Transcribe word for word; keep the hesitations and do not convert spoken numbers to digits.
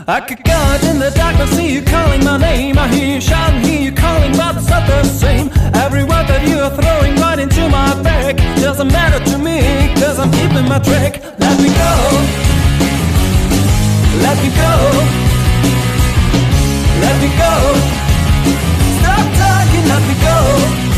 I could guard in the darkness, see you calling my name. I hear you shouting, hear you calling, but it's not the same. Every word that you are throwing right into my back doesn't matter to me, cause I'm keeping my track. Let me go, let me go, let me go. Stop talking, let me go.